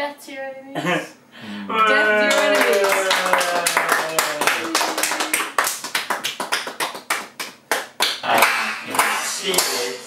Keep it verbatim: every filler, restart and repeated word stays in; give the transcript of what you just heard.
Death to your enemies. Death to your enemies. I can see it.